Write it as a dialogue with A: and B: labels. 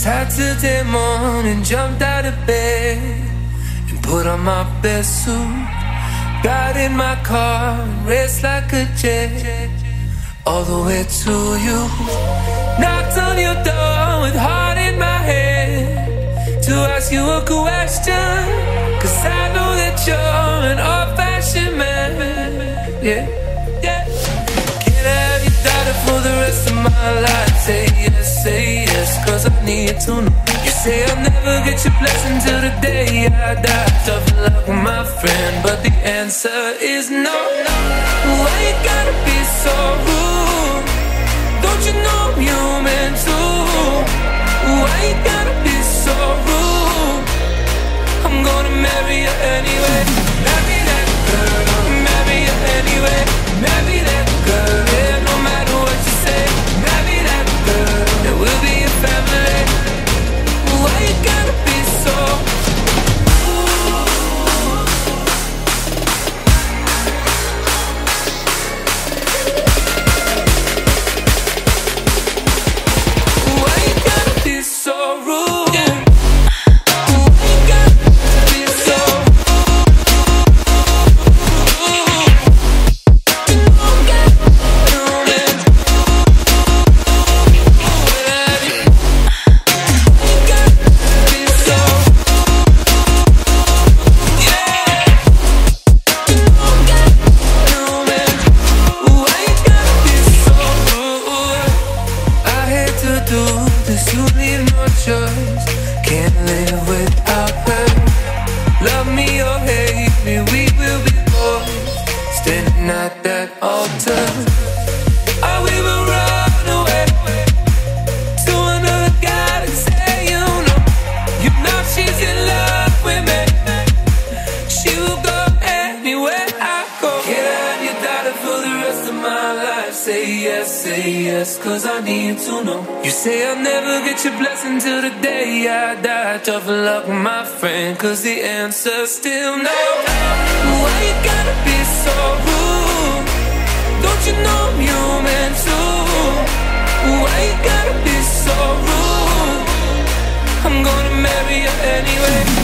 A: Saturday morning, jumped out of bed and put on my best suit. Got in my car and raced like a jet all the way to you. Knocked on your door with heart in my head to ask you a question, 'cause I know that you're an old-fashioned man. Yeah, yeah. Can I have your daughter for the rest of my life? Say yes, 'cause I need to know. You say I'll never get your blessing till the day I die. Tough luck with my friend, but the answer is no. Why you gotta be so rude? Don't you know I'm human too? Why you gotta be so rude? I'm gonna marry you anyway. Marry that girl, marry you anyway. Marry that girl, yeah, no matter what you say. Marry that girl, and we'll be a family. Why you gotta be so Why you gotta be so rude? Yeah. Why you gotta be so you need no choice, can't live without her. Love me or hate me, we will be boys, standing at that altar. Or we will run away to another galaxy, you know she's in love with me. She will go anywhere I go. Can I have your daughter for the rest of my life? Say yes, 'cause I need to know. You say I'll never get your blessing till the day I die. Tough luck, my friend, 'cause the answer's still no. Why you gotta be so rude? Don't you know I'm human too? Why you gotta be so rude? I'm gonna marry you anyway.